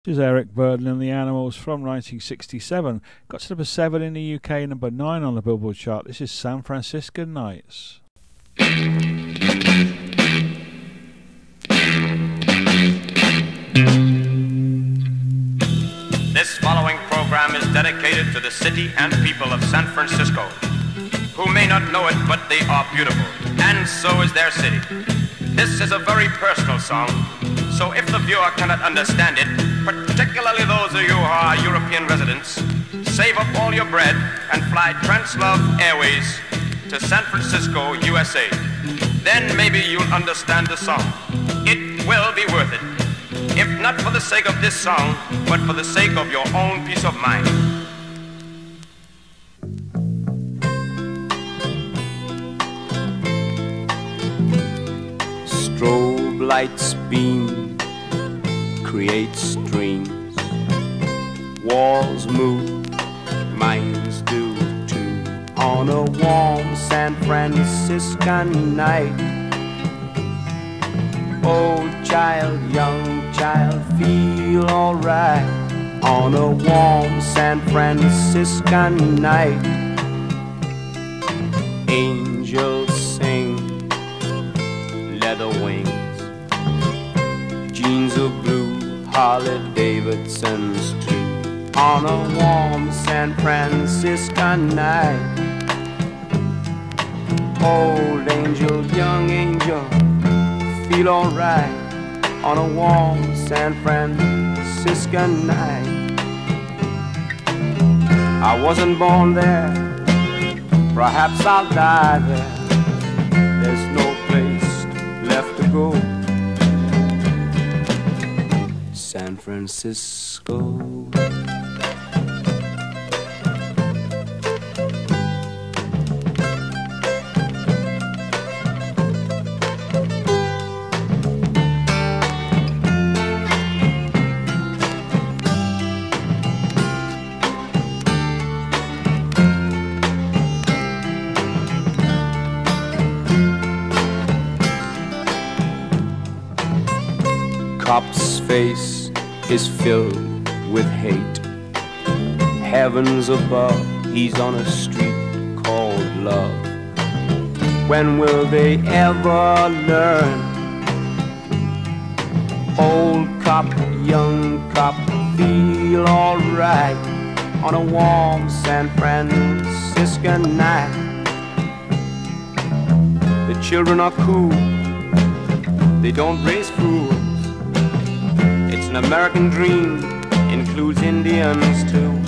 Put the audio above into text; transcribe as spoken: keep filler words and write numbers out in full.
This is Eric Burdon and the Animals from nineteen sixty-seven. Got to number seven in the U K, number nine on the Billboard chart. This is San Francisco Nights. This following program is dedicated to the city and people of San Francisco, who may not know it, but they are beautiful, and so is their city. This is a very personal song, so if the viewer cannot understand it, particularly those of you who are European residents, save up all your bread and fly Translove Airways to San Francisco, U S A. Then maybe you'll understand the song. It will be worth it, if not for the sake of this song, but for the sake of your own peace of mind. Strobe lights beam, create streams. Walls move, minds do too. On a warm San Franciscan night, old child, young child, feel alright. On a warm San Franciscan night, angels sing, leather wings, jeans of blue, Harley Davidson's too. On a warm San Franciscan night, old angel, young angel, feel alright. On a warm San Franciscan night, I wasn't born there, perhaps I'll die there. There's no place left to go. San Francisco. Cop's face is filled with hate. Heavens above, he's on a street called love. When will they ever learn? Old cop, young cop, feel alright. On a warm San Franciscan night, the children are cool, they don't raise fools. It's an American dream, includes Indians too.